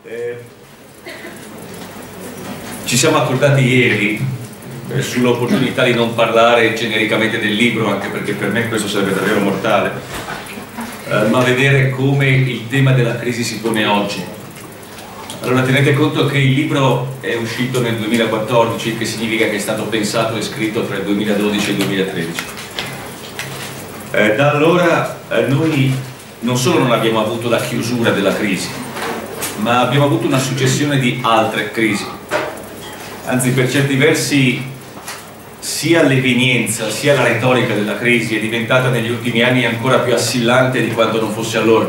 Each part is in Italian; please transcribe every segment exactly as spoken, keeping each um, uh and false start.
Eh, ci siamo accordati ieri eh, sull'opportunità di non parlare genericamente del libro, anche perché per me questo sarebbe davvero mortale, eh, ma vedere come il tema della crisi si pone oggi. Allora tenete conto che il libro è uscito nel duemilaquattordici, che significa che è stato pensato e scritto tra il duemiladodici e il duemilatredici. Eh, da allora eh, noi non solo non abbiamo avuto la chiusura della crisi, ma abbiamo avuto una successione di altre crisi. Anzi, per certi versi sia l'evenienza sia la retorica della crisi è diventata negli ultimi anni ancora più assillante di quanto non fosse allora.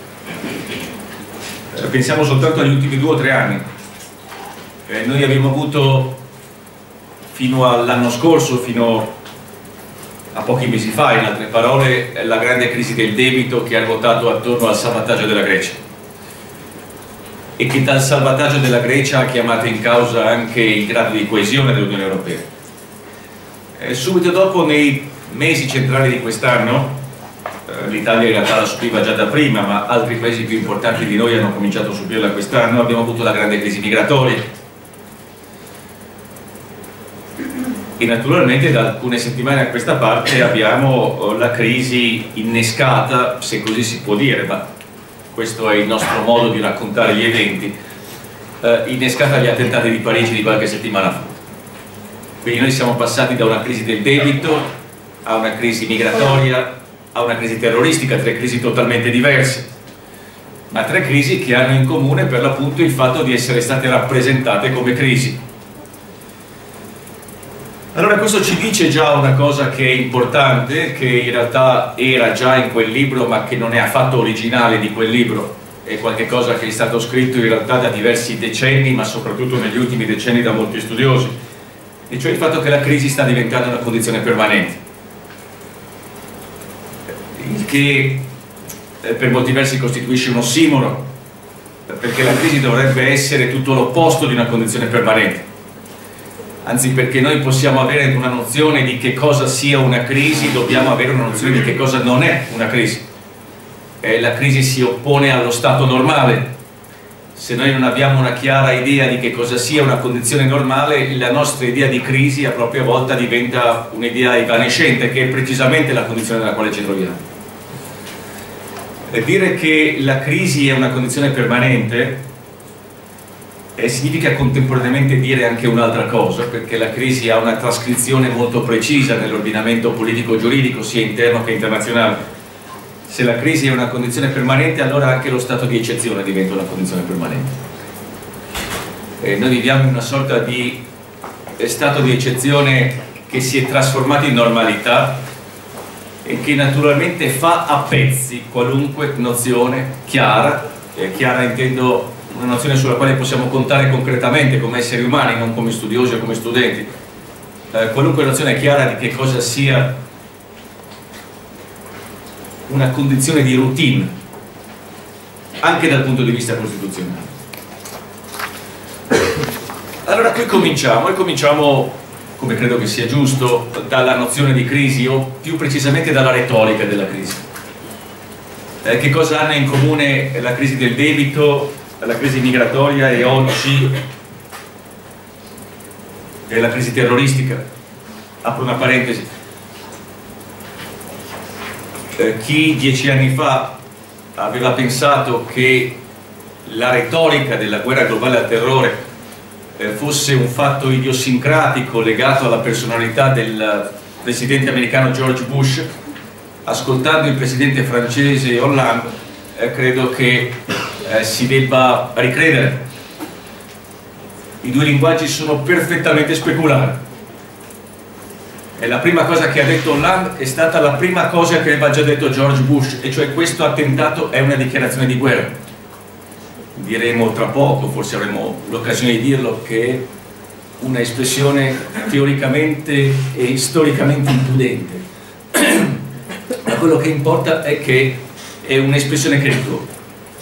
Eh, pensiamo soltanto agli ultimi due o tre anni. Eh, noi abbiamo avuto fino all'anno scorso, fino a pochi mesi fa, in altre parole, la grande crisi del debito che ha ruotato attorno al salvataggio della Grecia, e che dal salvataggio della Grecia ha chiamato in causa anche il grado di coesione dell'Unione Europea. E subito dopo, nei mesi centrali di quest'anno, eh, l'Italia in realtà la subiva già da prima, ma altri paesi più importanti di noi hanno cominciato a subirla quest'anno, abbiamo avuto la grande crisi migratoria. E naturalmente da alcune settimane a questa parte abbiamo la crisi innescata, se così si può dire, ma questo è il nostro modo di raccontare gli eventi, eh, innescata agli attentati di Parigi di qualche settimana fa. Quindi noi siamo passati da una crisi del debito a una crisi migratoria, a una crisi terroristica, tre crisi totalmente diverse, ma tre crisi che hanno in comune per l'appunto il fatto di essere state rappresentate come crisi. Allora questo ci dice già una cosa che è importante, che in realtà era già in quel libro ma che non è affatto originale di quel libro, è qualcosa che è stato scritto in realtà da diversi decenni, ma soprattutto negli ultimi decenni da molti studiosi, e cioè il fatto che la crisi sta diventando una condizione permanente, il che per molti versi costituisce un ossimoro, perché la crisi dovrebbe essere tutto l'opposto di una condizione permanente. Anzi, perché noi possiamo avere una nozione di che cosa sia una crisi, dobbiamo avere una nozione di che cosa non è una crisi. Eh, la crisi si oppone allo stato normale. Se noi non abbiamo una chiara idea di che cosa sia una condizione normale, la nostra idea di crisi a propria volta diventa un'idea evanescente, che è precisamente la condizione nella quale ci troviamo. E dire che la crisi è una condizione permanente Eh, significa contemporaneamente dire anche un'altra cosa, perché la crisi ha una trascrizione molto precisa nell'ordinamento politico-giuridico sia interno che internazionale. Se la crisi è una condizione permanente, allora anche lo stato di eccezione diventa una condizione permanente. Eh, noi viviamo in una sorta di stato di eccezione che si è trasformato in normalità e che naturalmente fa a pezzi qualunque nozione chiara, eh, chiara intendo una nozione sulla quale possiamo contare concretamente come esseri umani, non come studiosi o come studenti, eh, qualunque nozione chiara di che cosa sia una condizione di routine, anche dal punto di vista costituzionale. Allora qui cominciamo, e cominciamo, come credo che sia giusto, dalla nozione di crisi, o più precisamente dalla retorica della crisi. Eh, che cosa hanno in comune la crisi del debito, la crisi migratoria e oggi è la crisi terroristica? Apro una parentesi. Eh, chi dieci anni fa aveva pensato che la retorica della guerra globale al terrore eh, fosse un fatto idiosincratico legato alla personalità del presidente americano George Bush, ascoltando il presidente francese Hollande, eh, credo che Eh, si debba ricredere. I due linguaggi sono perfettamente speculari. E la prima cosa che ha detto Hollande è stata la prima cosa che aveva già detto George Bush, e cioè questo attentato è una dichiarazione di guerra. Diremo tra poco, forse avremo l'occasione di dirlo, che è una espressione teoricamente e storicamente impudente. Ma quello che importa è che è un'espressione che ricorre.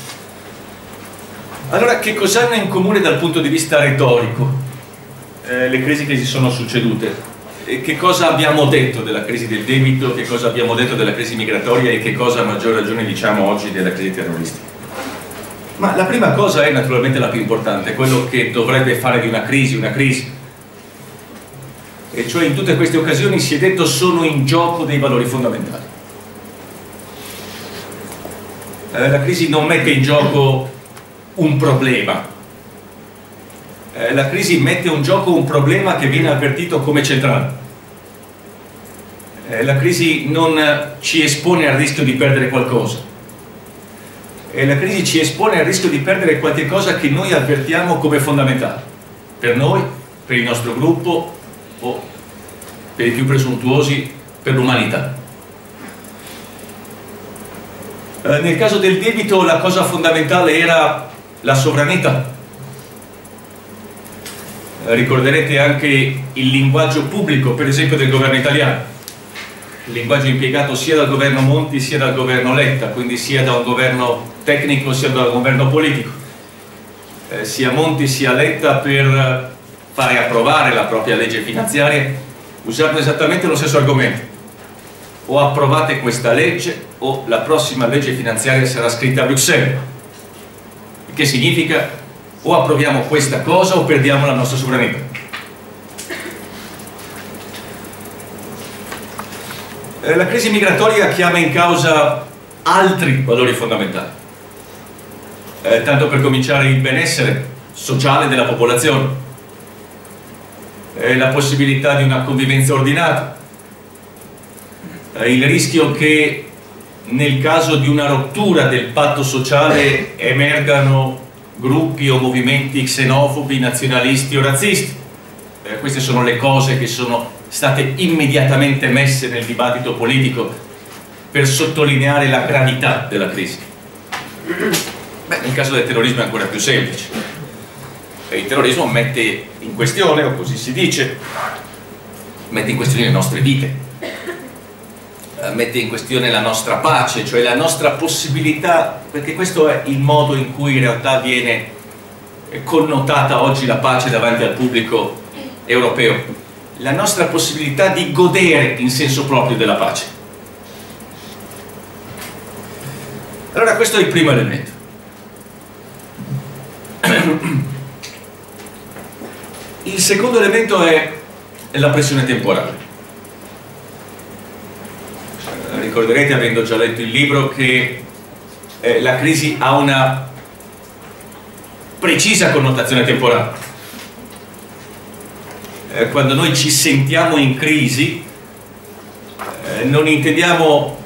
Allora, che cosa hanno in comune dal punto di vista retorico eh, le crisi che si sono succedute? E che cosa abbiamo detto della crisi del debito, che cosa abbiamo detto della crisi migratoria e che cosa a maggior ragione diciamo oggi della crisi terroristica? Ma la prima cosa è naturalmente la più importante, quello che dovrebbe fare di una crisi una crisi. E cioè in tutte queste occasioni si è detto sono in gioco dei valori fondamentali. Eh, la crisi non mette in gioco un problema, eh, la crisi mette in gioco un problema che viene avvertito come centrale. Eh, la crisi non ci espone al rischio di perdere qualcosa, e la crisi ci espone al rischio di perdere qualche cosa che noi avvertiamo come fondamentale, per noi, per il nostro gruppo o per i più presuntuosi per l'umanità. Eh, nel caso del debito la cosa fondamentale era la sovranità. Eh, ricorderete anche il linguaggio pubblico, per esempio del governo italiano, il linguaggio impiegato sia dal governo Monti sia dal governo Letta, quindi sia da un governo tecnico sia da un governo politico. Eh, sia Monti sia Letta per fare approvare la propria legge finanziaria usarono esattamente lo stesso argomento: o approvate questa legge o la prossima legge finanziaria sarà scritta a Bruxelles, il che significa o approviamo questa cosa o perdiamo la nostra sovranità. Eh, la crisi migratoria chiama in causa altri valori fondamentali, eh, tanto per cominciare il benessere sociale della popolazione, la possibilità di una convivenza ordinata, il rischio che nel caso di una rottura del patto sociale emergano gruppi o movimenti xenofobi, nazionalisti o razzisti. Eh, queste sono le cose che sono state immediatamente messe nel dibattito politico per sottolineare la gravità della crisi. Beh, nel caso del terrorismo è ancora più semplice. Il terrorismo mette in questione, o così si dice, mette in questione le nostre vite, mette in questione la nostra pace, cioè la nostra possibilità, perché questo è il modo in cui in realtà viene connotata oggi la pace davanti al pubblico europeo, la nostra possibilità di godere in senso proprio della pace. Allora questo è il primo elemento. Il secondo elemento è la pressione temporale. Ricorderete, avendo già letto il libro, che eh, la crisi ha una precisa connotazione temporale. Eh, quando noi ci sentiamo in crisi, eh, non intendiamo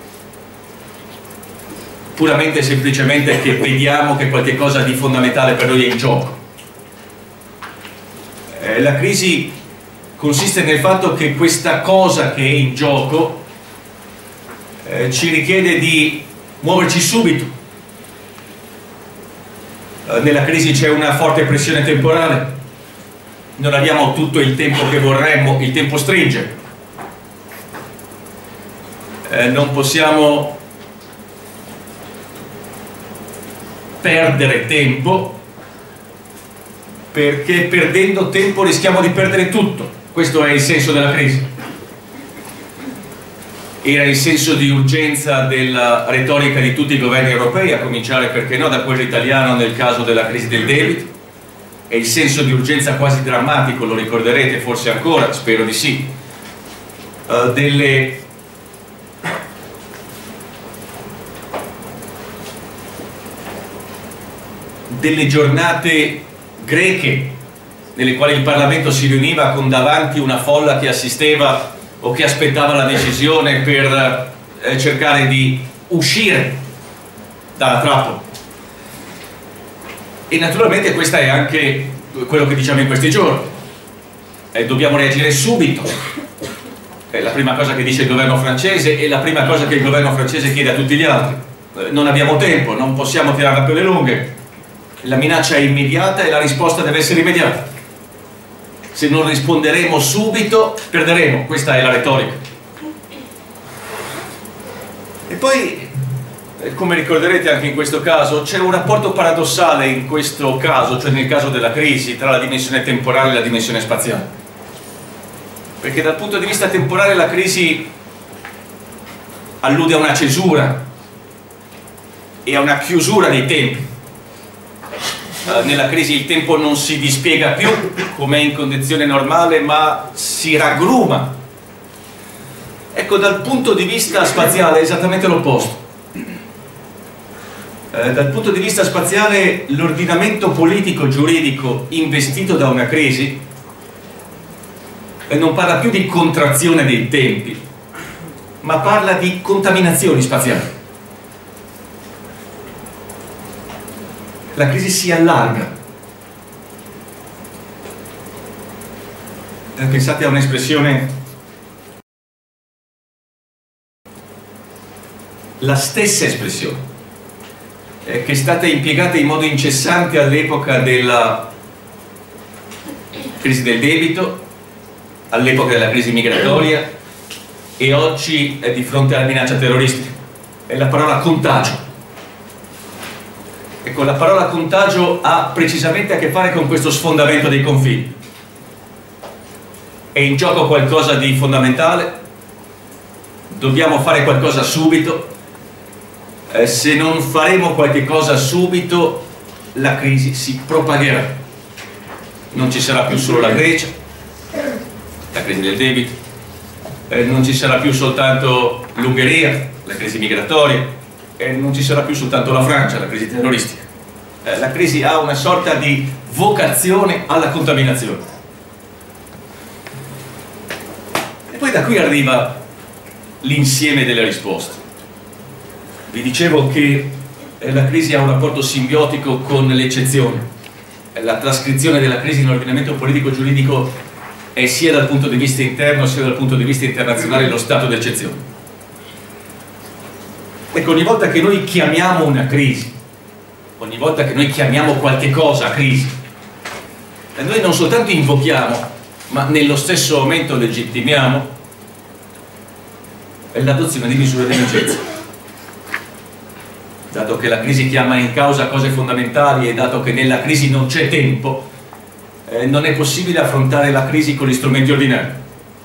puramente e semplicemente che vediamo che qualche cosa di fondamentale per noi è in gioco. La crisi consiste nel fatto che questa cosa che è in gioco eh, ci richiede di muoverci subito. Eh, nella crisi c'è una forte pressione temporale, non abbiamo tutto il tempo che vorremmo, il tempo stringe, eh, non possiamo perdere tempo, perché perdendo tempo rischiamo di perdere tutto. Questo è il senso della crisi. Era il senso di urgenza della retorica di tutti i governi europei, a cominciare, perché no, da quello italiano nel caso della crisi del debito. È il senso di urgenza quasi drammatico, lo ricorderete forse ancora, spero di sì, uh, delle delle giornate greche nelle quali il Parlamento si riuniva con davanti una folla che assisteva o che aspettava la decisione per eh, cercare di uscire dalla trappola. E naturalmente questo è anche quello che diciamo in questi giorni. Eh, dobbiamo reagire subito. È la prima cosa che dice il governo francese e la prima cosa che il governo francese chiede a tutti gli altri. Eh, non abbiamo tempo, non possiamo tirarla per le lunghe. La minaccia è immediata e la risposta deve essere immediata. Se non risponderemo subito, perderemo. Questa è la retorica. E poi, come ricorderete anche in questo caso, c'è un rapporto paradossale in questo caso, cioè nel caso della crisi, tra la dimensione temporale e la dimensione spaziale. Perché dal punto di vista temporale la crisi allude a una cesura e a una chiusura dei tempi. Uh, nella crisi il tempo non si dispiega più come in condizione normale, ma si raggruma. Ecco, dal punto di vista spaziale è esattamente l'opposto. Uh, dal punto di vista spaziale l'ordinamento politico giuridico investito da una crisi eh, non parla più di contrazione dei tempi, ma parla di contaminazioni spaziali. La crisi si allarga. Pensate a un'espressione, la stessa espressione, eh, che è stata impiegata in modo incessante all'epoca della crisi del debito, all'epoca della crisi migratoria e oggi è di fronte alla minaccia terroristica. È la parola contagio. Ecco, la parola contagio ha precisamente a che fare con questo sfondamento dei confini. È in gioco qualcosa di fondamentale, dobbiamo fare qualcosa subito, eh, se non faremo qualche cosa subito la crisi si propagherà. Non ci sarà più solo la Grecia, la crisi del debito, eh, non ci sarà più soltanto l'Ungheria, la crisi migratoria, e non ci sarà più soltanto la Francia, la crisi terroristica. Eh, la crisi ha una sorta di vocazione alla contaminazione. E poi da qui arriva l'insieme delle risposte. Vi dicevo che eh, la crisi ha un rapporto simbiotico con l'eccezione. Eh, la trascrizione della crisi nell'ordinamento politico-giuridico è sia dal punto di vista interno sia dal punto di vista internazionale lo stato d'eccezione. Ecco, ogni volta che noi chiamiamo una crisi, ogni volta che noi chiamiamo qualche cosa crisi, noi non soltanto invochiamo, ma nello stesso momento legittimiamo l'adozione di misure di emergenza. Dato che la crisi chiama in causa cose fondamentali e dato che nella crisi non c'è tempo, eh, non è possibile affrontare la crisi con gli strumenti ordinari.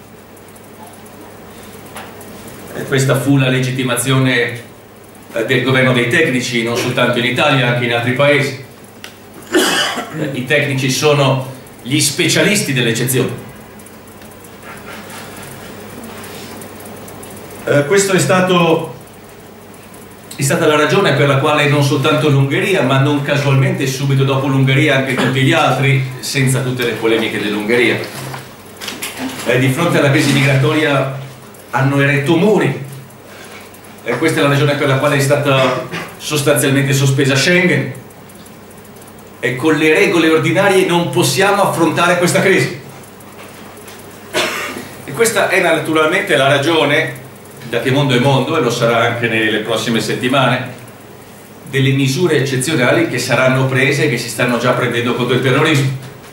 E questa fu la legittimazione del governo dei tecnici, non soltanto in Italia, anche in altri paesi. I tecnici sono gli specialisti dell'eccezione. Eh, questo è stato è stata la ragione per la quale non soltanto l'Ungheria, ma non casualmente subito dopo l'Ungheria anche tutti gli altri, senza tutte le polemiche dell'Ungheria, eh, di fronte alla crisi migratoria hanno eretto muri. E questa è la ragione per la quale è stata sostanzialmente sospesa Schengen, e con le regole ordinarie non possiamo affrontare questa crisi. E questa è naturalmente la ragione, da che mondo è mondo, e lo sarà anche nelle prossime settimane, delle misure eccezionali che saranno prese e che si stanno già prendendo contro il terrorismo.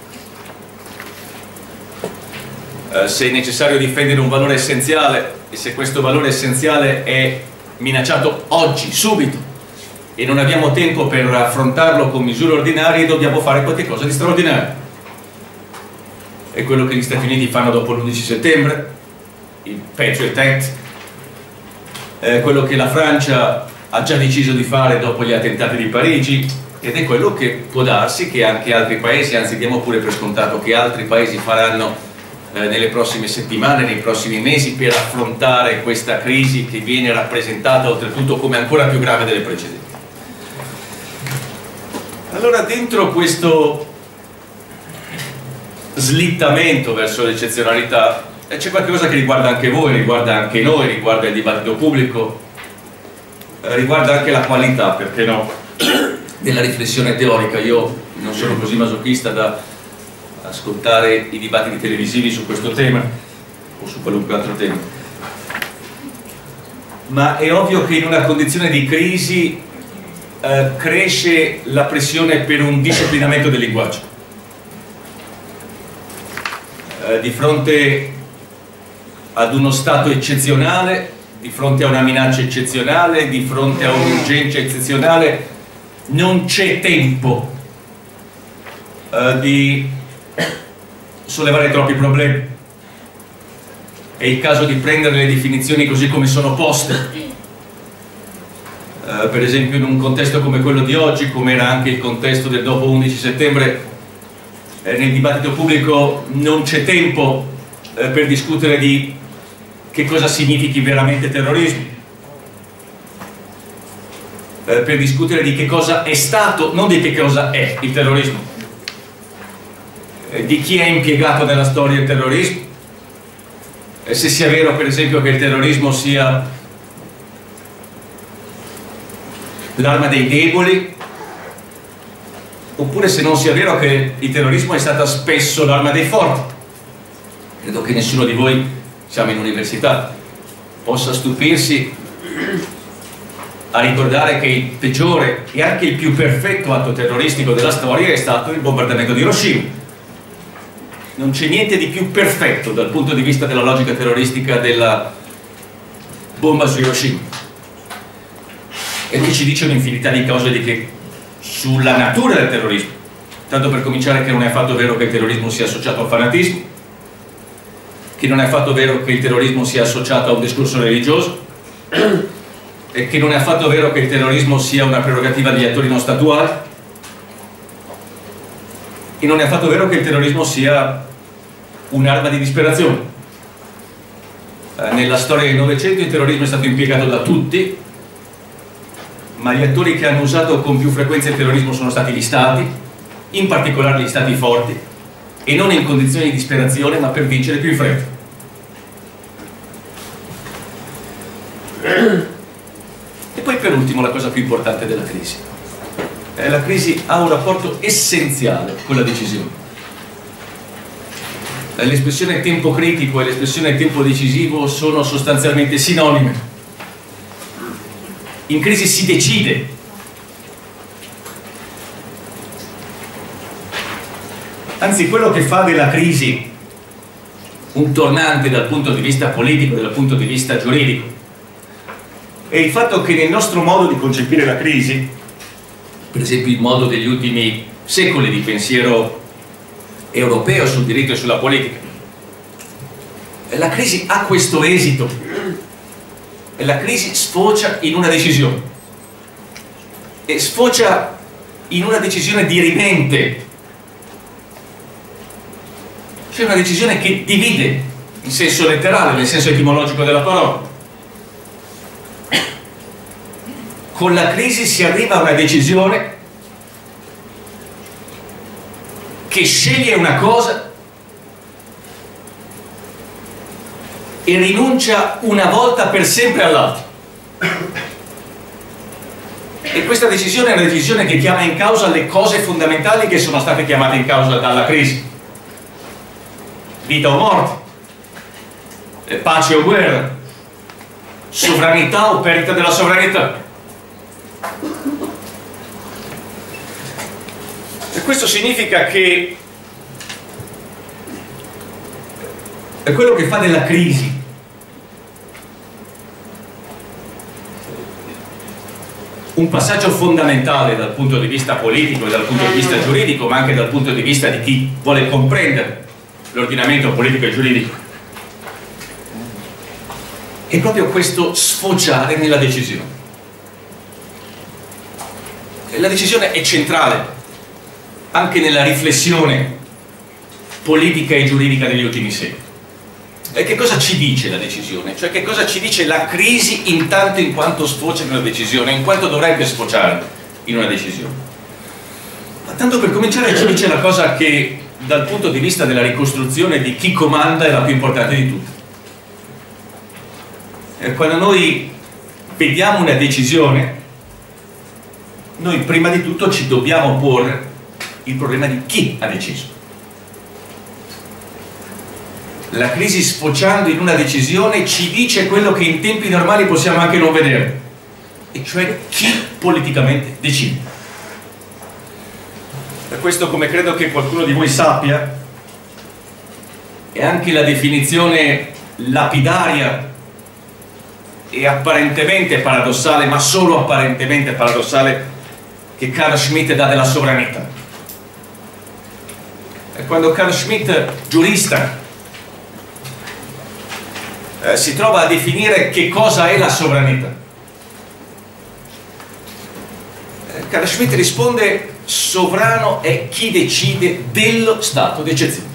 Eh, se è necessario difendere un valore essenziale, e se questo valore essenziale è minacciato oggi, subito, e non abbiamo tempo per affrontarlo con misure ordinarie, dobbiamo fare qualcosa di straordinario. È quello che gli Stati Uniti fanno dopo l'undici settembre, il Patriot Act, è quello che la Francia ha già deciso di fare dopo gli attentati di Parigi, ed è quello che può darsi che anche altri paesi, anzi diamo pure per scontato che altri paesi faranno nelle prossime settimane, nei prossimi mesi, per affrontare questa crisi che viene rappresentata oltretutto come ancora più grave delle precedenti. Allora, dentro questo slittamento verso l'eccezionalità c'è qualcosa che riguarda anche voi, riguarda anche noi, riguarda il dibattito pubblico, riguarda anche la qualità, perché no, della riflessione teorica. Io non sono così masochista da ascoltare i dibattiti televisivi su questo tema o su qualunque altro tema, ma è ovvio che in una condizione di crisi eh, cresce la pressione per un disciplinamento del linguaggio. Eh, di fronte ad uno stato eccezionale, di fronte a una minaccia eccezionale, di fronte a un'urgenza eccezionale, non c'è tempo eh, di sollevare troppi problemi. È il caso di prendere le definizioni così come sono poste. eh, per esempio in un contesto come quello di oggi, come era anche il contesto del dopo undici settembre, eh, nel dibattito pubblico non c'è tempo eh, per discutere di che cosa significhi veramente terrorismo, eh, per discutere di che cosa è stato, non di che cosa è il terrorismo, eh, di chi è impiegato nella storia il terrorismo, eh, se sia vero per esempio che il terrorismo sia l'arma dei deboli, oppure se non sia vero che il terrorismo è stata spesso l'arma dei forti. Credo che nessuno di voi, siamo in università, possa stupirsi a ricordare che il peggiore e anche il più perfetto atto terroristico della storia è stato il bombardamento di Hiroshima. Non c'è niente di più perfetto dal punto di vista della logica terroristica della bomba su Hiroshima, e che ci dice un'infinità di cose di che, sulla natura del terrorismo. Tanto per cominciare, che non è affatto vero che il terrorismo sia associato al fanatismo, che non è affatto vero che il terrorismo sia associato a un discorso religioso, e che non è affatto vero che il terrorismo sia una prerogativa degli attori non statuali, e non è affatto vero che il terrorismo sia un'arma di disperazione. Eh, nella storia del Novecento il terrorismo è stato impiegato da tutti, ma gli attori che hanno usato con più frequenza il terrorismo sono stati gli stati, in particolare gli stati forti, e non in condizioni di disperazione, ma per vincere più in fretta. E poi per ultimo la cosa più importante della crisi. Eh, la crisi ha un rapporto essenziale con la decisione. Eh, l'espressione tempo critico e l'espressione tempo decisivo sono sostanzialmente sinonime. In crisi si decide. Anzi, quello che fa della crisi un tornante dal punto di vista politico, dal punto di vista giuridico, è il fatto che nel nostro modo di concepire la crisi, per esempio il modo degli ultimi secoli di pensiero europeo sul diritto e sulla politica, la crisi ha questo esito. E la crisi sfocia in una decisione, e sfocia in una decisione dirimente, cioè una decisione che divide in senso letterale, nel senso etimologico della parola. Con la crisi si arriva a una decisione che sceglie una cosa e rinuncia una volta per sempre all'altra. E questa decisione è una decisione che chiama in causa le cose fondamentali che sono state chiamate in causa dalla crisi: vita o morte, pace o guerra, sovranità o perdita della sovranità. E questo significa che è quello che fa della crisi un passaggio fondamentale dal punto di vista politico e dal punto di vista giuridico, ma anche dal punto di vista di chi vuole comprendere l'ordinamento politico e giuridico. È proprio questo sfociare nella decisione. E la decisione è centrale anche nella riflessione politica e giuridica degli ultimi secoli. E che cosa ci dice la decisione? Cioè che cosa ci dice la crisi intanto in quanto sfocia in una decisione, in quanto dovrebbe sfociare in una decisione? Ma tanto per cominciare ci dice la cosa che dal punto di vista della ricostruzione di chi comanda è la più importante di tutte. E quando noi vediamo una decisione, noi prima di tutto ci dobbiamo porre il problema di chi ha deciso. La crisi, sfociando in una decisione, ci dice quello che in tempi normali possiamo anche non vedere, e cioè chi politicamente decide. Per questo, come credo che qualcuno di voi sappia, è anche la definizione lapidaria e apparentemente paradossale, ma solo apparentemente paradossale, che Carl Schmitt dà della sovranità. E quando Carl Schmitt, giurista, eh, si trova a definire che cosa è la sovranità, Carlo Schmitt risponde: sovrano è chi decide dello stato di eccezione.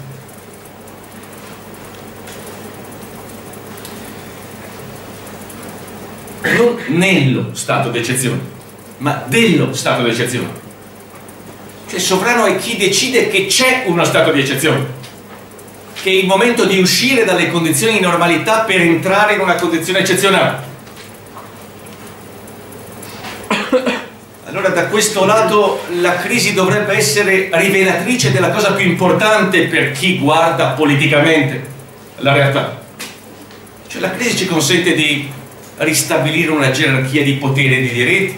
Non nello stato di eccezione, ma dello stato di eccezione. Cioè sovrano è chi decide che c'è uno stato di eccezione, che è il momento di uscire dalle condizioni di normalità per entrare in una condizione eccezionale. Allora da questo lato la crisi dovrebbe essere rivelatrice della cosa più importante per chi guarda politicamente la realtà. Cioè la crisi ci consente di ristabilire una gerarchia di potere e di diritti,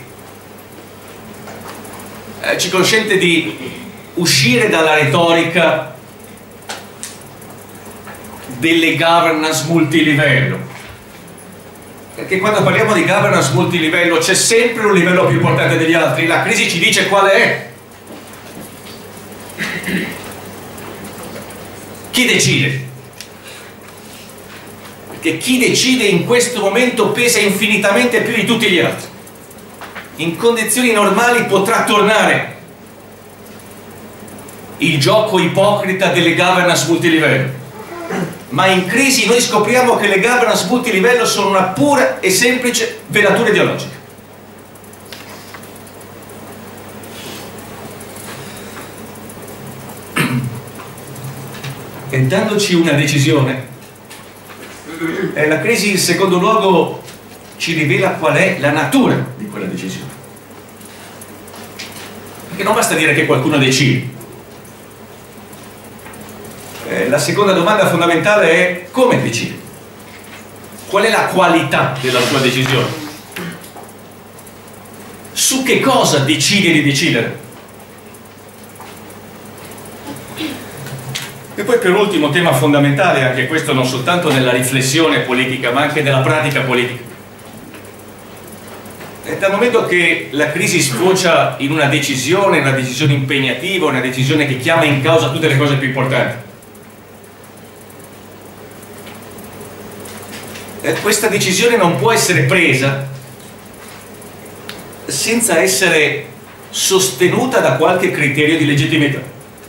eh, ci consente di uscire dalla retorica delle governance multilivello, perché quando parliamo di governance multilivello c'è sempre un livello più importante degli altri. La crisi ci dice quale è. Chi decide? Perché chi decide in questo momento pesa infinitamente più di tutti gli altri. In condizioni normali potrà tornare il gioco ipocrita delle governance multilivello, ma in crisi noi scopriamo che le governance multilivello sono una pura e semplice velatura ideologica. E dandoci una decisione, eh, la crisi in secondo luogo ci rivela qual è la natura di quella decisione, perché non basta dire che qualcuno decide. Eh, la seconda domanda fondamentale è: come decide? Qual è la qualità della sua decisione? Su che cosa decide di decidere? E poi per ultimo, tema fondamentale, anche questo non soltanto nella riflessione politica ma anche nella pratica politica. E dal momento che la crisi sfocia in una decisione, una decisione impegnativa, una decisione che chiama in causa tutte le cose più importanti, e questa decisione non può essere presa senza essere sostenuta da qualche criterio di legittimità.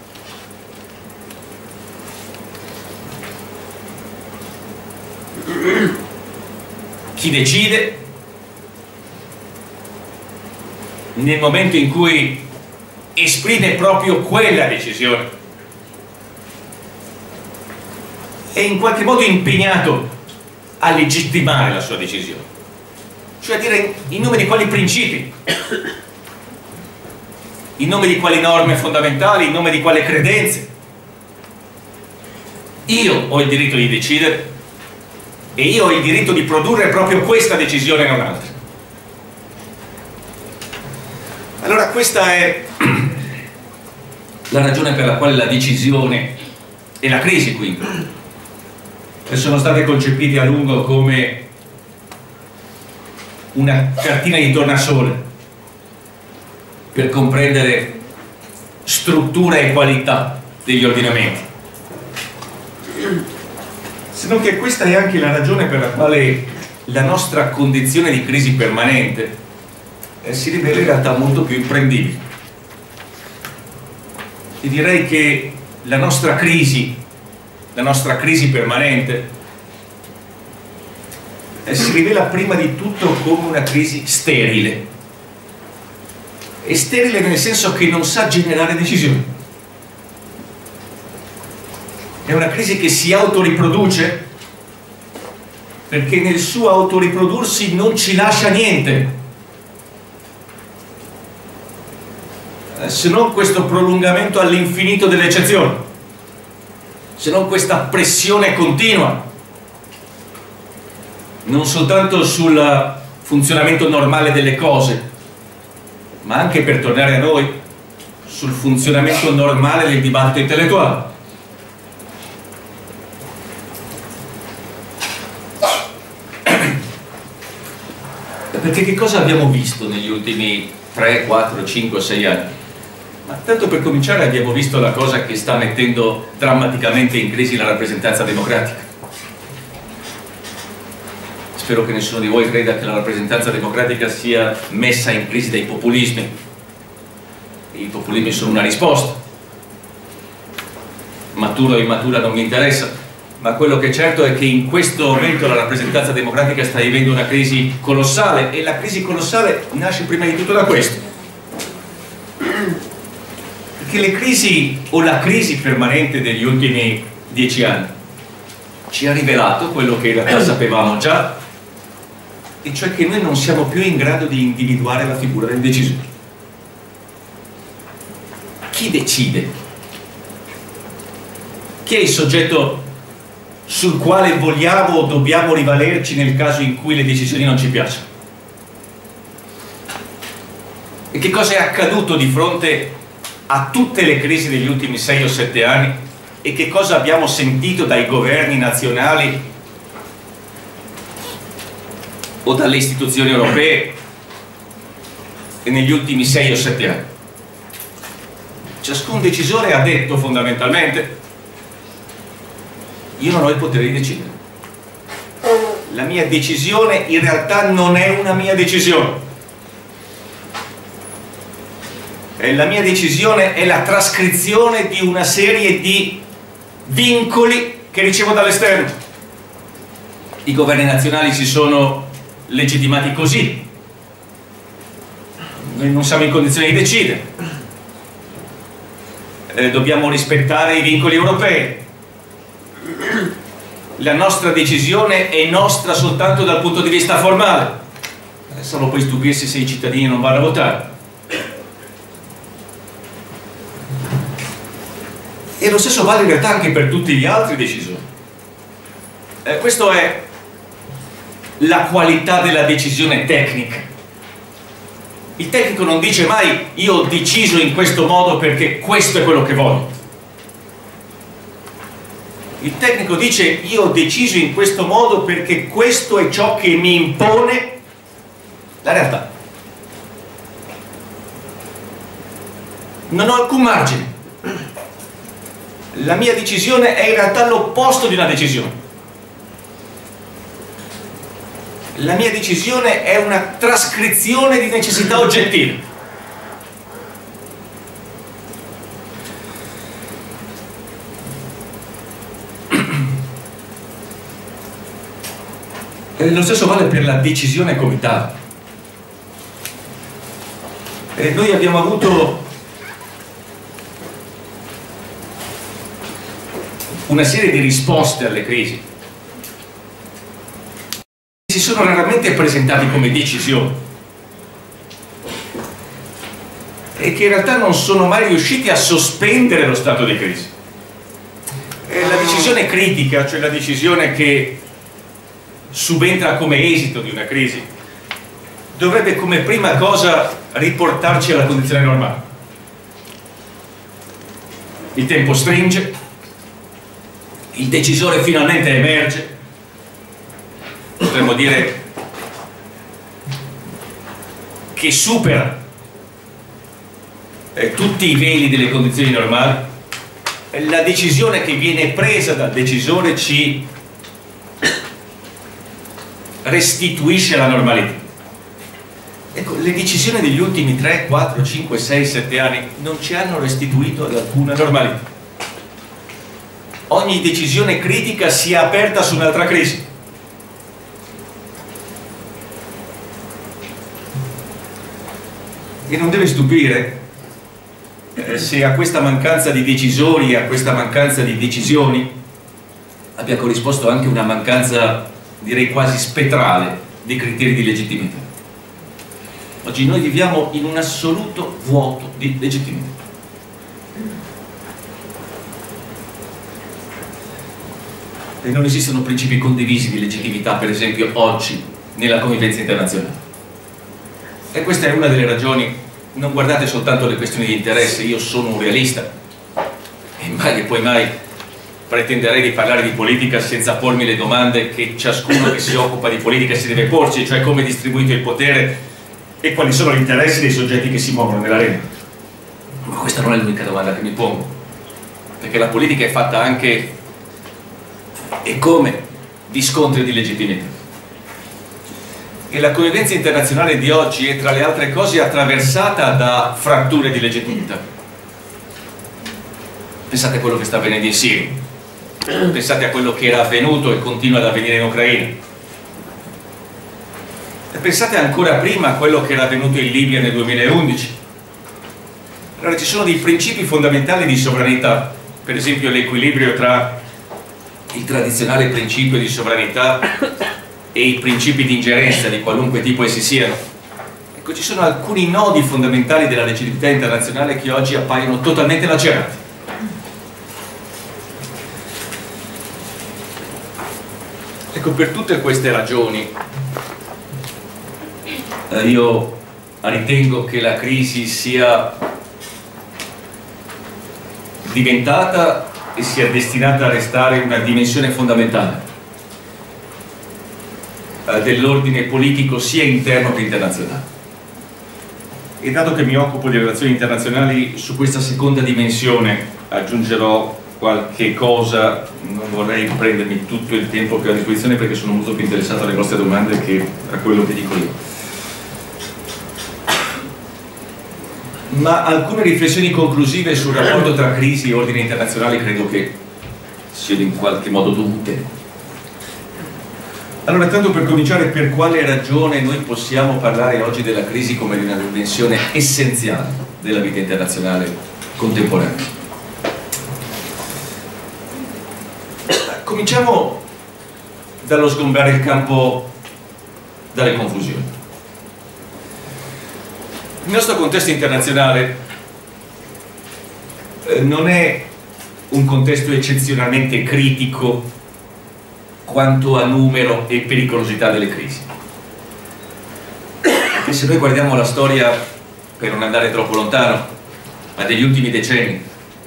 Chi decide, nel momento in cui esprime proprio quella decisione, è in qualche modo impegnato a legittimare la sua decisione, cioè a dire in nome di quali principi, in nome di quali norme fondamentali, in nome di quali credenze io ho il diritto di decidere e io ho il diritto di produrre proprio questa decisione e non altra. Allora questa è la ragione per la quale la decisione e la crisi quindi sono state concepite a lungo come una cartina di tornasole per comprendere struttura e qualità degli ordinamenti. Se non che questa è anche la ragione per la quale la nostra condizione di crisi permanente eh, si rivela in realtà molto più imprendibile. E direi che la nostra crisi, la nostra crisi permanente, eh, si rivela prima di tutto come una crisi sterile. E sterile nel senso che non sa generare decisioni. È una crisi che si autoriproduce perché nel suo autoriprodursi non ci lascia niente se non questo prolungamento all'infinito delle eccezioni, se non questa pressione continua non soltanto sul funzionamento normale delle cose, ma anche, per tornare a noi, sul funzionamento normale del dibattito intellettuale. Perché che cosa abbiamo visto negli ultimi tre, quattro, cinque, sei anni? Ma tanto per cominciare abbiamo visto la cosa che sta mettendo drammaticamente in crisi la rappresentanza democratica. Spero che nessuno di voi creda che la rappresentanza democratica sia messa in crisi dai populismi I populismi sono una risposta, matura o immatura non mi interessa, ma quello che è certo è che in questo momento la rappresentanza democratica sta vivendo una crisi colossale, e la crisi colossale nasce prima di tutto da questo, perché le crisi o la crisi permanente degli ultimi dieci anni ci ha rivelato quello che in realtà sapevamo già, e cioè che noi non siamo più in grado di individuare la figura del decisore. Chi decide? Chi è il soggetto sul quale vogliamo o dobbiamo rivalerci nel caso in cui le decisioni non ci piacciono? E che cosa è accaduto di fronte a tutte le crisi degli ultimi sei o sette anni, e che cosa abbiamo sentito dai governi nazionali o dalle istituzioni europee negli ultimi sei o sette anni? Ciascun decisore ha detto fondamentalmente: io non ho il potere di decidere, la mia decisione in realtà non è una mia decisione, e la mia decisione è la trascrizione di una serie di vincoli che ricevo dall'esterno. I governi nazionali si sono legittimati così, noi non siamo in condizione di decidere, eh, dobbiamo rispettare i vincoli europei, la nostra decisione è nostra soltanto dal punto di vista formale, eh, solo poi stupirsi se i cittadini non vanno a votare. E lo stesso vale in realtà anche per tutti gli altri decisori. Eh, questa è la qualità della decisione tecnica. Il tecnico non dice mai: io ho deciso in questo modo perché questo è quello che voglio. Il tecnico dice: io ho deciso in questo modo perché questo è ciò che mi impone la realtà. Non ho alcun margine. La mia decisione è in realtà l'opposto di una decisione. La mia decisione è una trascrizione di necessità oggettive. E lo stesso vale per la decisione comitata. E noi abbiamo avuto una serie di risposte alle crisi che si sono raramente presentati come decisioni e che in realtà non sono mai riusciti a sospendere lo stato di crisi. E la decisione critica, cioè la decisione che subentra come esito di una crisi, dovrebbe come prima cosa riportarci alla condizione normale. Il tempo stringe, il decisore finalmente emerge, potremmo dire che supera eh, tutti i veli delle condizioni normali. La decisione che viene presa dal decisore ci restituisce la normalità. Ecco, le decisioni degli ultimi tre, quattro, cinque, sei, sette anni non ci hanno restituito ad alcuna normalità. Ogni decisione critica si è aperta su un'altra crisi. E non deve stupire eh, se a questa mancanza di decisori e a questa mancanza di decisioni abbia corrisposto anche una mancanza, direi quasi spettrale, di criteri di legittimità. Oggi noi viviamo in un assoluto vuoto di legittimità. E non esistono principi condivisi di legittimità, per esempio, oggi nella convivenza internazionale. E questa è una delle ragioni. Non guardate soltanto le questioni di interesse, io sono un realista e mai e poi mai pretenderei di parlare di politica senza pormi le domande che ciascuno che si occupa di politica si deve porci, cioè come è distribuito il potere e quali sono gli interessi dei soggetti che si muovono nell'arena. Ma questa non è l'unica domanda che mi pongo, perché la politica è fatta anche e come di scontri di legittimità. E la convivenza internazionale di oggi è, tra le altre cose, attraversata da fratture di legittimità. Pensate a quello che sta avvenendo in Siria, pensate a quello che era avvenuto e continua ad avvenire in Ucraina, e pensate ancora prima a quello che era avvenuto in Libia nel duemilaundici. Allora ci sono dei principi fondamentali di sovranità, per esempio l'equilibrio tra il tradizionale principio di sovranità e i principi di ingerenza di qualunque tipo essi siano. Ecco, ci sono alcuni nodi fondamentali della legittimità internazionale che oggi appaiono totalmente lacerati. Ecco, per tutte queste ragioni eh, io ritengo che la crisi sia diventata e sia destinata a restare una dimensione fondamentale eh, dell'ordine politico sia interno che internazionale. E dato che mi occupo di relazioni internazionali, su questa seconda dimensione aggiungerò qualche cosa. Non vorrei prendermi tutto il tempo che ho a disposizione perché sono molto più interessato alle vostre domande che a quello che dico io. Ma alcune riflessioni conclusive sul rapporto tra crisi e ordine internazionale credo che siano in qualche modo dovute. Allora, tanto per cominciare, per quale ragione noi possiamo parlare oggi della crisi come di una dimensione essenziale della vita internazionale contemporanea? Cominciamo dallo sgombrare il campo dalle confusioni. Il nostro contesto internazionale eh, non è un contesto eccezionalmente critico quanto a numero e pericolosità delle crisi. Perché se noi guardiamo la storia, per non andare troppo lontano, ma degli ultimi decenni,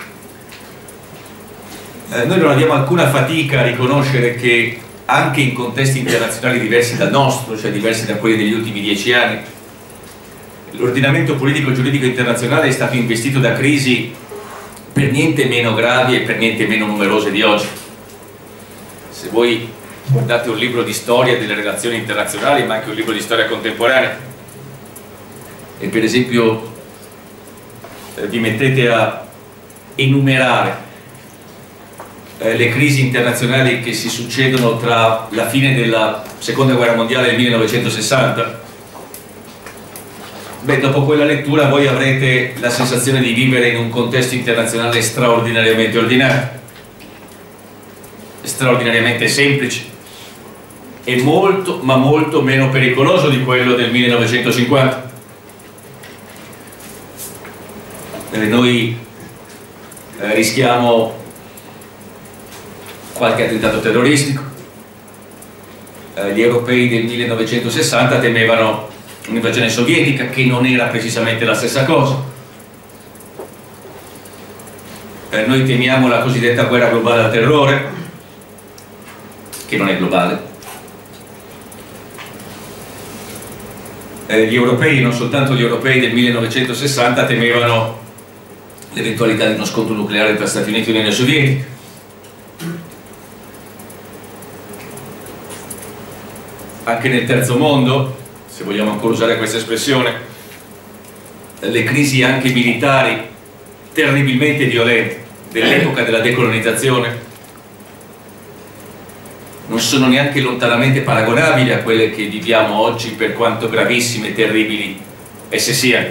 Eh, noi non abbiamo alcuna fatica a riconoscere che anche in contesti internazionali diversi dal nostro, cioè diversi da quelli degli ultimi dieci anni, l'ordinamento politico-giuridico internazionale è stato investito da crisi per niente meno gravi e per niente meno numerose di oggi. Se voi guardate un libro di storia delle relazioni internazionali, ma anche un libro di storia contemporanea, e per esempio eh, vi mettete a enumerare le crisi internazionali che si succedono tra la fine della seconda guerra mondiale e il millenovecentosessanta, beh, dopo quella lettura voi avrete la sensazione di vivere in un contesto internazionale straordinariamente ordinario, straordinariamente semplice e molto, ma molto meno pericoloso di quello del millenovecentocinquanta. Eh, noi eh, rischiamo qualche attentato terroristico. Eh, gli europei del millenovecentosessanta temevano un'invasione sovietica, che non era precisamente la stessa cosa. Eh, noi temiamo la cosiddetta guerra globale al terrore, che non è globale. Eh, gli europei, non soltanto gli europei del millenovecentosessanta, temevano l'eventualità di uno scontro nucleare tra Stati Uniti e Unione Sovietica. Anche nel terzo mondo, se vogliamo ancora usare questa espressione, le crisi anche militari terribilmente violente dell'epoca della decolonizzazione non sono neanche lontanamente paragonabili a quelle che viviamo oggi, per quanto gravissime e terribili esse siano.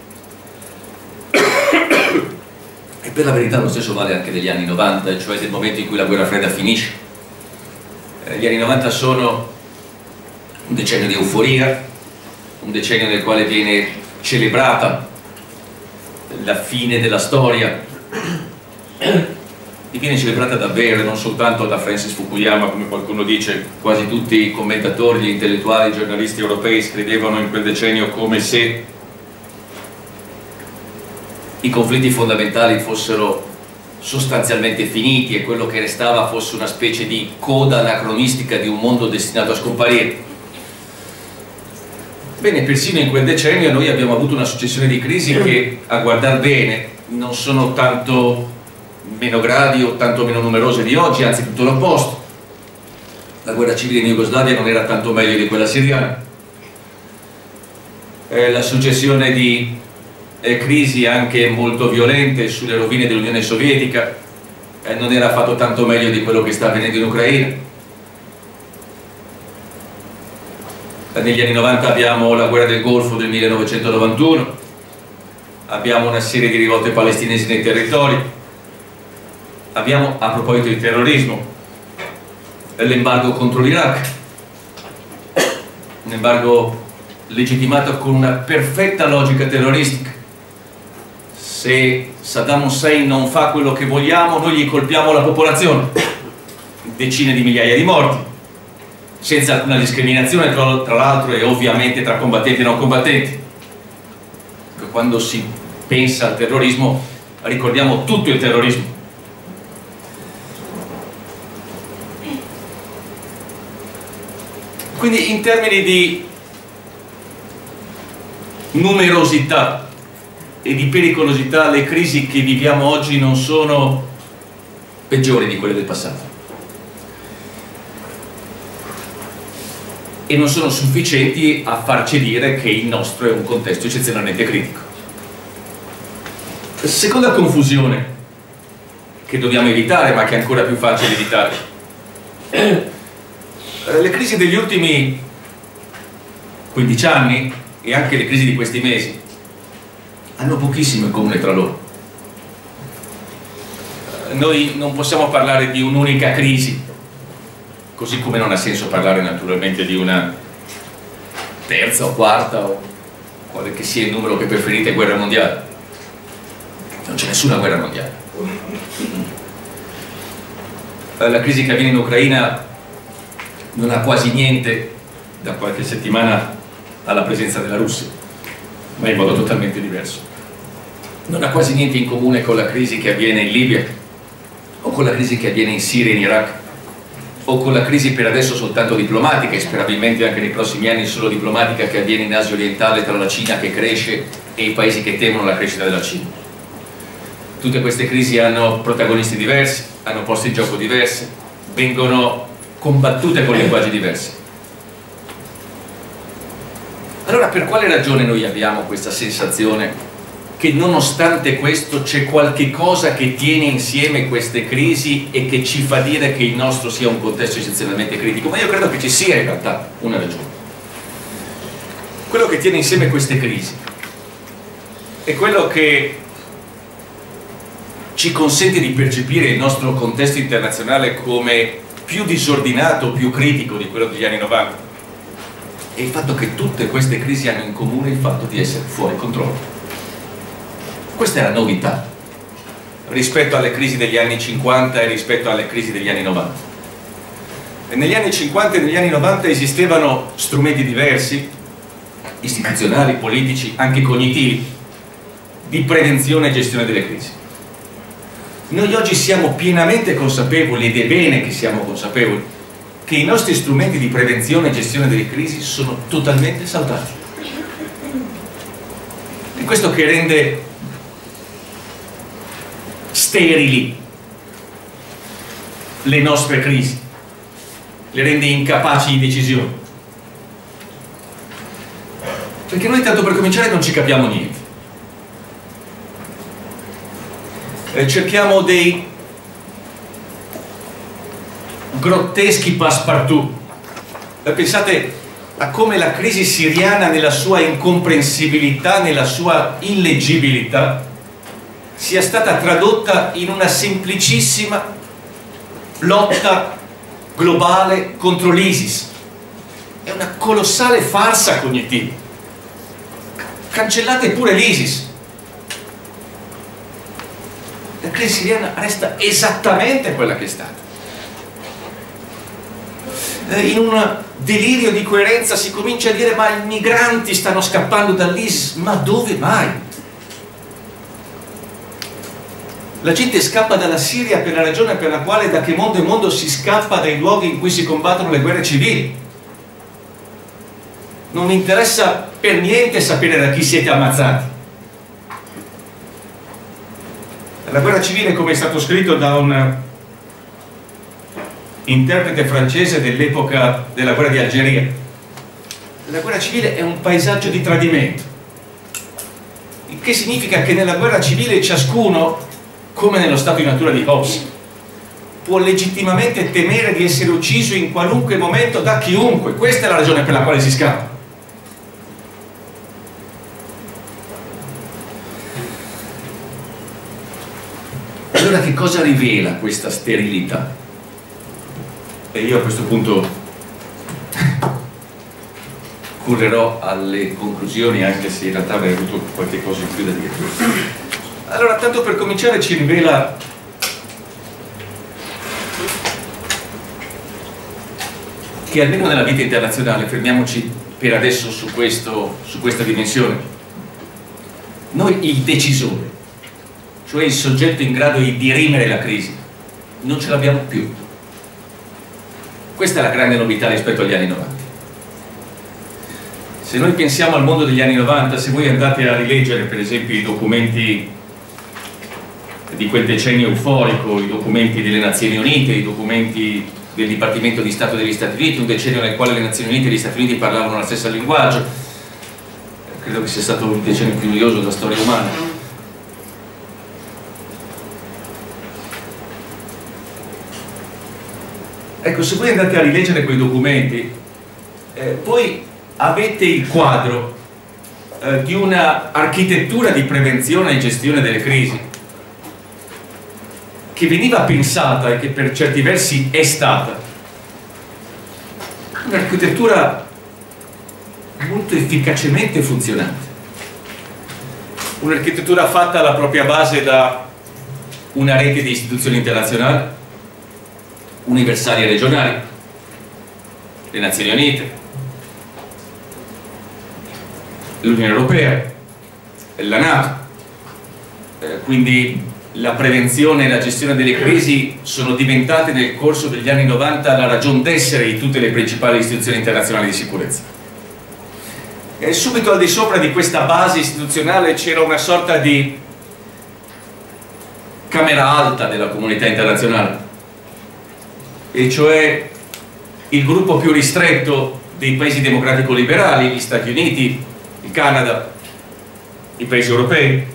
E per la verità lo stesso vale anche degli anni novanta, cioè del momento in cui la guerra fredda finisce. Gli anni novanta sono un decennio di euforia, un decennio nel quale viene celebrata la fine della storia, e viene celebrata davvero, non soltanto da Francis Fukuyama, come qualcuno dice. Quasi tutti i commentatori, gli intellettuali, i giornalisti europei scrivevano in quel decennio come se i conflitti fondamentali fossero sostanzialmente finiti e quello che restava fosse una specie di coda anacronistica di un mondo destinato a scomparire. Bene, persino in quel decennio noi abbiamo avuto una successione di crisi che, a guardar bene, non sono tanto meno gravi o tanto meno numerose di oggi, anzi tutto l'opposto. La guerra civile in Jugoslavia non era tanto meglio di quella siriana, eh, la successione di eh, crisi anche molto violente sulle rovine dell'Unione Sovietica eh, non era affatto tanto meglio di quello che sta avvenendo in Ucraina. Eh, negli anni novanta abbiamo la guerra del Golfo del millenovecentonovantuno, abbiamo una serie di rivolte palestinesi nei territori, abbiamo, a proposito di terrorismo, l'embargo contro l'Iraq, un embargo legittimato con una perfetta logica terroristica. Se Saddam Hussein non fa quello che vogliamo, noi gli colpiamo la popolazione, decine di migliaia di morti, senza alcuna discriminazione tra, tra l'altro, e ovviamente tra combattenti e non combattenti. Quando si pensa al terrorismo ricordiamo tutto il terrorismo. Quindi in termini di numerosità e di pericolosità, le crisi che viviamo oggi non sono peggiori di quelle del passato e non sono sufficienti a farci dire che il nostro è un contesto eccezionalmente critico. Seconda confusione che dobbiamo evitare, ma che è ancora più facile evitare: le crisi degli ultimi quindici anni e anche le crisi di questi mesi hanno pochissimo in comune tra loro. Noi non possiamo parlare di un'unica crisi, così come non ha senso parlare naturalmente di una terza o quarta o quale che sia il numero che preferite guerra mondiale. Non c'è nessuna guerra mondiale. La crisi che avviene in Ucraina non ha quasi niente, da qualche settimana, alla presenza della Russia, ma in modo totalmente diverso. Non ha quasi niente in comune con la crisi che avviene in Libia, o con la crisi che avviene in Siria e in Iraq, o con la crisi per adesso soltanto diplomatica e sperabilmente anche nei prossimi anni solo diplomatica che avviene in Asia orientale tra la Cina che cresce e i paesi che temono la crescita della Cina. Tutte queste crisi hanno protagonisti diversi, hanno posti in gioco diversi, vengono combattute con linguaggi diversi. Allora, per quale ragione noi abbiamo questa sensazione che nonostante questo c'è qualche cosa che tiene insieme queste crisi e che ci fa dire che il nostro sia un contesto eccezionalmente critico? Ma io credo che ci sia in realtà una ragione. Quello che tiene insieme queste crisi è quello che ci consente di percepire il nostro contesto internazionale come più disordinato, più critico di quello degli anni novanta, e il fatto che tutte queste crisi hanno in comune il fatto di essere fuori controllo. Questa è la novità rispetto alle crisi degli anni cinquanta e rispetto alle crisi degli anni novanta. E negli anni cinquanta e negli anni novanta esistevano strumenti diversi, istituzionali, politici, anche cognitivi, di prevenzione e gestione delle crisi. Noi oggi siamo pienamente consapevoli, ed è bene che siamo consapevoli, che i nostri strumenti di prevenzione e gestione delle crisi sono totalmente saltati. È questo che rende sterili le nostre crisi, le rende incapaci di decisione. Perché noi, tanto per cominciare, non ci capiamo niente. Eh, cerchiamo dei grotteschi passepartout. Eh, pensate a come la crisi siriana, nella sua incomprensibilità, nella sua illeggibilità, sia stata tradotta in una semplicissima lotta globale contro l'ISIS. È una colossale farsa cognitiva. Cancellate pure l'ISIS. La crisi siriana resta esattamente quella che è stata. In un delirio di coerenza si comincia a dire: ma i migranti stanno scappando dall'ISIS. Ma dove mai? La gente scappa dalla Siria per la ragione per la quale da che mondo in mondo si scappa dai luoghi in cui si combattono le guerre civili. Non mi interessa per niente sapere da chi siete ammazzati. La guerra civile, come è stato scritto da un interprete francese dell'epoca della guerra di Algeria, la guerra civile è un paesaggio di tradimento, il che significa che nella guerra civile ciascuno, come nello stato di natura di Hobbes, può legittimamente temere di essere ucciso in qualunque momento da chiunque. Questa è la ragione per la quale si scappa. Allora che cosa rivela questa sterilità? E io a questo punto correrò alle conclusioni, anche se in realtà avrei avuto qualche cosa in più da dire. Allora, tanto per cominciare, ci rivela che almeno nella vita internazionale, fermiamoci per adesso su, questo, su questa dimensione, noi il decisore, cioè il soggetto in grado di dirimere la crisi, non ce l'abbiamo più. Questa è la grande novità rispetto agli anni novanta. Se noi pensiamo al mondo degli anni novanta, se voi andate a rileggere per esempio i documenti di quel decennio euforico, i documenti delle Nazioni Unite, i documenti del Dipartimento di Stato degli Stati Uniti, un decennio nel quale le Nazioni Unite e gli Stati Uniti parlavano lo stesso linguaggio, credo che sia stato il decennio più noioso della storia umana. Ecco, se voi andate a rileggere quei documenti, eh, voi avete il quadro eh, di una architettura di prevenzione e gestione delle crisi che veniva pensata e che per certi versi è stata un'architettura molto efficacemente funzionante, un'architettura fatta alla propria base da una rete di istituzioni internazionali universali e regionali, le Nazioni Unite, l'Unione Europea, la NATO, eh, quindi la prevenzione e la gestione delle crisi sono diventate nel corso degli anni novanta la ragion d'essere di tutte le principali istituzioni internazionali di sicurezza. E subito al di sopra di questa base istituzionale c'era una sorta di camera alta della comunità internazionale, e cioè il gruppo più ristretto dei paesi democratico-liberali, gli Stati Uniti, il Canada, i paesi europei,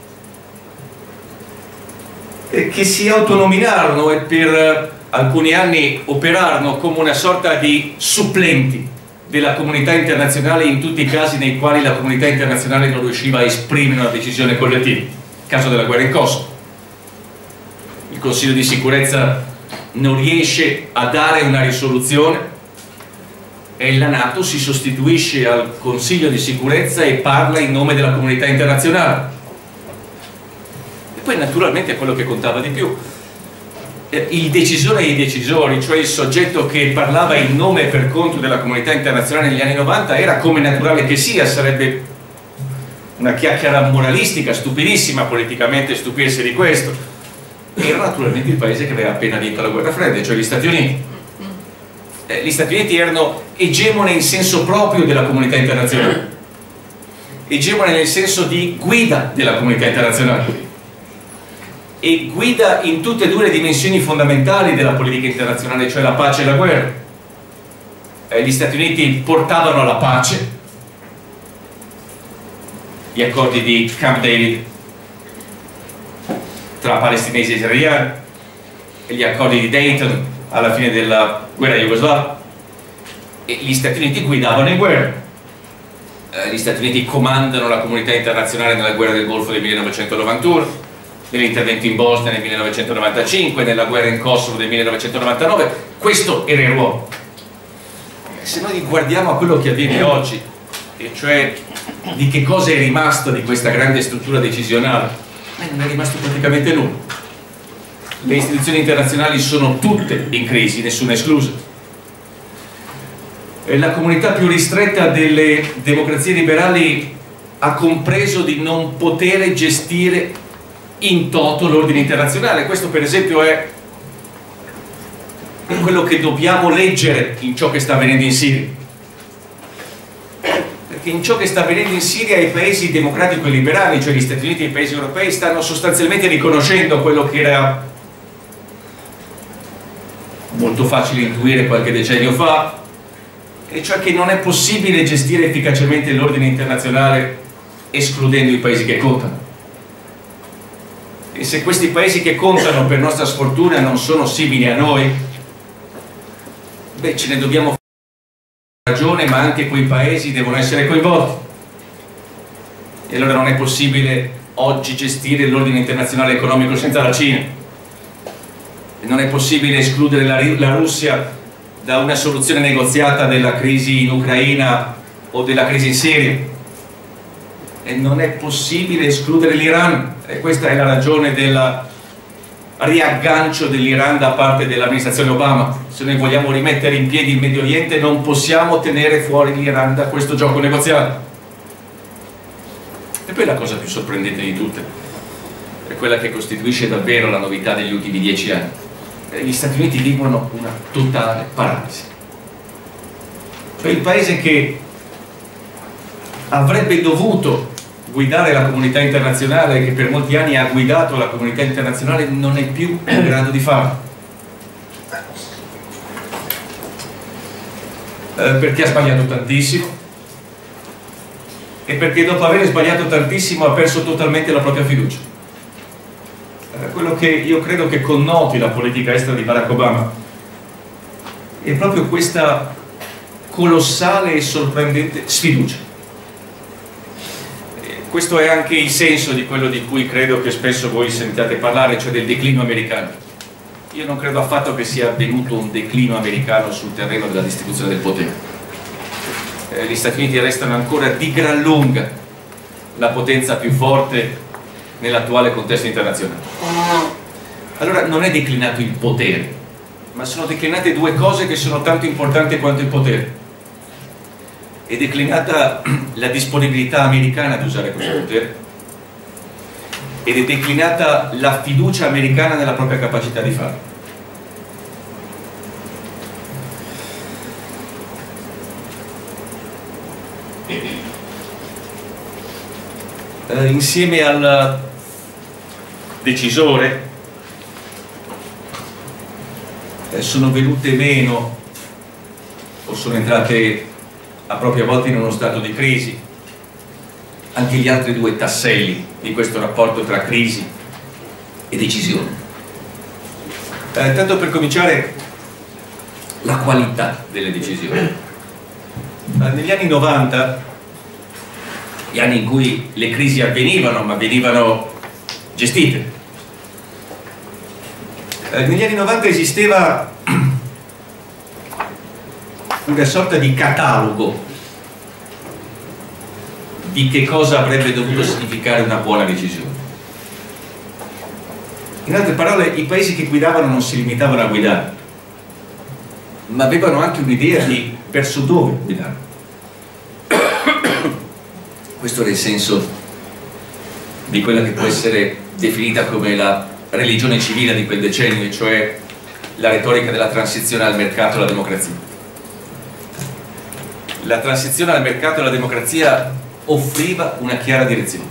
che si autonominarono e per alcuni anni operarono come una sorta di supplenti della comunità internazionale in tutti i casi nei quali la comunità internazionale non riusciva a esprimere una decisione collettiva. Il caso della guerra in Kosovo. Il Consiglio di sicurezza non riesce a dare una risoluzione e la NATO si sostituisce al Consiglio di sicurezza e parla in nome della comunità internazionale. E poi naturalmente quello che contava di più, il decisore dei decisori, cioè il soggetto che parlava in nome e per conto della comunità internazionale negli anni novanta, era, come naturale che sia, sarebbe una chiacchiera moralistica stupidissima politicamente stupirsi di questo, era naturalmente il paese che aveva appena vinto la guerra fredda, cioè gli Stati Uniti. Eh, gli Stati Uniti erano egemone in senso proprio della comunità internazionale, egemone nel senso di guida della comunità internazionale e guida in tutte e due le dimensioni fondamentali della politica internazionale, cioè la pace e la guerra. Eh, gli Stati Uniti portavano la pace, gli accordi di Camp David tra palestinesi e israeliani e gli accordi di Dayton alla fine della guerra jugoslava, e gli Stati Uniti guidavano in guerra. Eh, gli Stati Uniti comandano la comunità internazionale nella guerra del Golfo del millenovecentonovantuno, nell'intervento in Bosnia nel millenovecentonovantacinque, nella guerra in Kosovo del millenovecentonovantanove. Questo era il ruolo. Se noi guardiamo a quello che avviene oggi, e cioè di che cosa è rimasto di questa grande struttura decisionale, non è rimasto praticamente nulla. Le istituzioni internazionali sono tutte in crisi, nessuna esclusa. E la comunità più ristretta delle democrazie liberali ha compreso di non poter gestire in toto l'ordine internazionale. Questo per esempio è quello che dobbiamo leggere in ciò che sta avvenendo in Siria, perché in ciò che sta avvenendo in Siria i paesi democratico e liberali, cioè gli Stati Uniti e i paesi europei, stanno sostanzialmente riconoscendo quello che era molto facile intuire qualche decennio fa, e cioè che non è possibile gestire efficacemente l'ordine internazionale escludendo i paesi che contano. E se questi paesi che contano, per nostra sfortuna, non sono simili a noi, beh, ce ne dobbiamo fare ragione, ma anche quei paesi devono essere coinvolti. E allora non è possibile oggi gestire l'ordine internazionale economico senza la Cina. E non è possibile escludere la, la Russia da una soluzione negoziata della crisi in Ucraina o della crisi in Siria. E non è possibile escludere l'Iran, e questa è la ragione del riaggancio dell'Iran da parte dell'amministrazione Obama. Se noi vogliamo rimettere in piedi il Medio Oriente non possiamo tenere fuori l'Iran da questo gioco negoziato. E poi la cosa più sorprendente di tutte è quella che costituisce davvero la novità degli ultimi dieci anni. Gli Stati Uniti vivono una totale paralisi. Cioè il paese che avrebbe dovuto guidare la comunità internazionale, che per molti anni ha guidato la comunità internazionale, non è più in grado di farlo. Eh, perché ha sbagliato tantissimo e perché dopo aver sbagliato tantissimo ha perso totalmente la propria fiducia. Eh, quello che io credo che connoti la politica estera di Barack Obama è proprio questa colossale e sorprendente sfiducia. Questo è anche il senso di quello di cui credo che spesso voi sentiate parlare, cioè del declino americano. Io non credo affatto che sia avvenuto un declino americano sul terreno della distribuzione del potere. Eh, gli Stati Uniti restano ancora di gran lunga la potenza più forte nell'attuale contesto internazionale. Allora non è declinato il potere, ma sono declinate due cose che sono tanto importanti quanto il potere. È declinata la disponibilità americana di usare questo potere ed è declinata la fiducia americana nella propria capacità di farlo. Eh, insieme al decisore eh, sono venute meno o sono entrate a propria volta in uno stato di crisi anche gli altri due tasselli di questo rapporto tra crisi e decisione. Eh, tanto per cominciare, la qualità delle decisioni. Eh, negli anni novanta, gli anni in cui le crisi avvenivano, ma venivano gestite, eh, negli anni novanta esisteva una sorta di catalogo di che cosa avrebbe dovuto significare una buona decisione. In altre parole, i paesi che guidavano non si limitavano a guidare, ma avevano anche un'idea di verso dove guidare. Questo era il senso di quella che può essere definita come la religione civile di quel decennio, cioè la retorica della transizione al mercato e alla democrazia. La transizione al mercato e alla democrazia offriva una chiara direzione.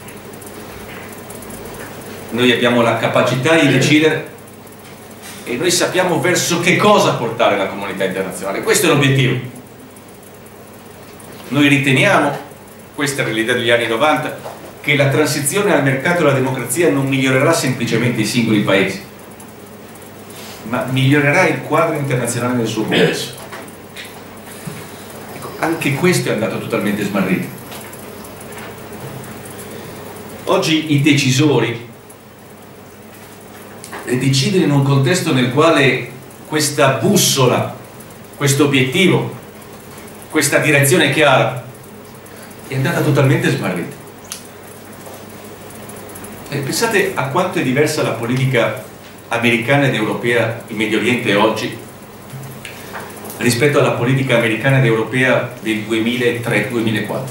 Noi abbiamo la capacità di decidere e noi sappiamo verso che cosa portare la comunità internazionale. Questo è l'obiettivo. Noi riteniamo, questa è l'idea degli anni novanta, che la transizione al mercato e alla democrazia non migliorerà semplicemente i singoli paesi, ma migliorerà il quadro internazionale nel suo complesso. Anche questo è andato totalmente smarrito. Oggi i decisori decidono in un contesto nel quale questa bussola, questo obiettivo, questa direzione chiara è andata totalmente smarrita. E pensate a quanto è diversa la politica americana ed europea in Medio Oriente oggi rispetto alla politica americana ed europea del duemilatré duemilaquattro.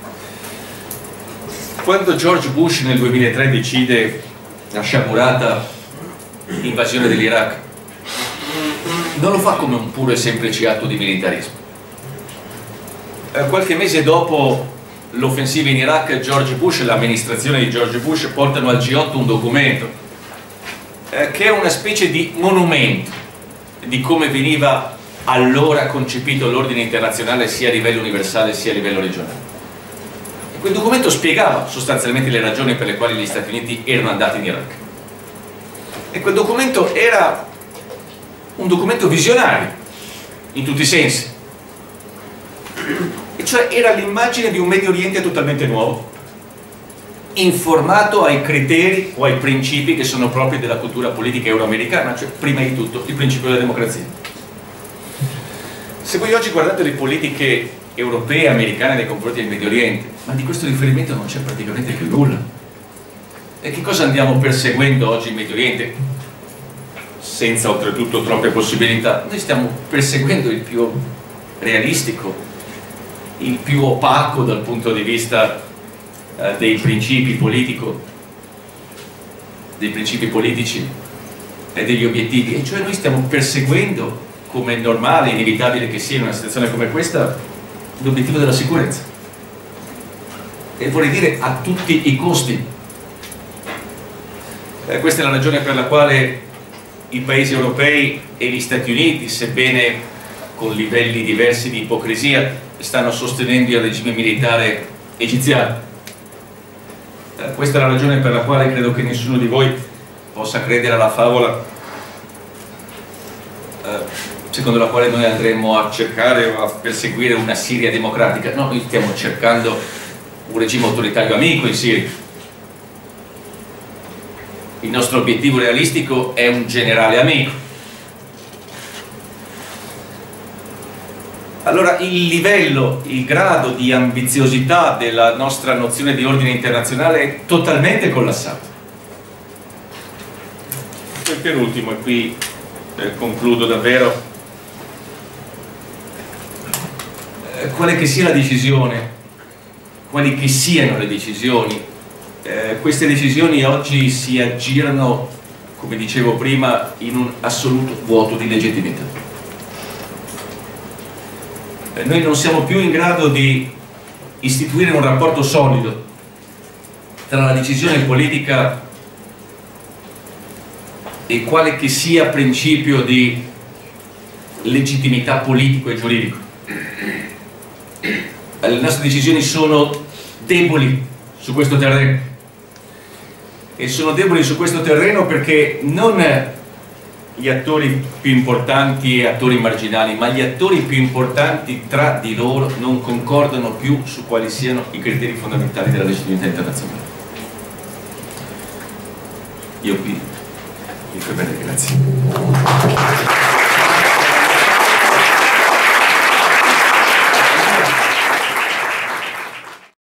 Quando George Bush nel duemilatré decide la sciagurata invasione dell'Iraq, non lo fa come un puro e semplice atto di militarismo. Eh, qualche mese dopo l'offensiva in Iraq, George Bush e l'amministrazione di George Bush portano al G otto un documento eh, che è una specie di monumento di come veniva allora concepito l'ordine internazionale sia a livello universale sia a livello regionale. E quel documento spiegava sostanzialmente le ragioni per le quali gli Stati Uniti erano andati in Iraq. E quel documento era un documento visionario in tutti i sensi, e cioè era l'immagine di un Medio Oriente totalmente nuovo, informato ai criteri o ai principi che sono propri della cultura politica euroamericana, cioè prima di tutto il principio della democrazia. Se voi oggi guardate le politiche europee e americane nei confronti del Medio Oriente, ma di questo riferimento non c'è praticamente più nulla. E che cosa andiamo perseguendo oggi in Medio Oriente? Senza oltretutto troppe possibilità. Noi stiamo perseguendo il più realistico, il più opaco dal punto di vista eh, dei principi politico, dei principi politici e degli obiettivi. E cioè noi stiamo perseguendo, come è normale, inevitabile che sia in una situazione come questa, l'obiettivo della sicurezza. E vorrei dire a tutti i costi. Eh, questa è la ragione per la quale i paesi europei e gli Stati Uniti, sebbene con livelli diversi di ipocrisia, stanno sostenendo il regime militare egiziano. Eh, questa è la ragione per la quale credo che nessuno di voi possa credere alla favola eh, secondo la quale noi andremo a cercare o a perseguire una Siria democratica. No, noi stiamo cercando un regime autoritario amico in Siria. Il nostro obiettivo realistico è un generale amico. Allora il livello, il grado di ambiziosità della nostra nozione di ordine internazionale è totalmente collassato. E per ultimo, e qui eh, concludo davvero, eh, quale che sia la decisione, quali che siano le decisioni, Eh, queste decisioni oggi si aggirano, come dicevo prima, in un assoluto vuoto di legittimità. Eh, noi non siamo più in grado di istituire un rapporto solido tra la decisione politica e quale che sia principio di legittimità politico e giuridico. Eh, le nostre decisioni sono deboli su questo terreno. E sono deboli su questo terreno perché non gli attori più importanti e attori marginali, ma gli attori più importanti tra di loro non concordano più su quali siano i criteri fondamentali della legittimità internazionale. Io qui vi fermerei, grazie.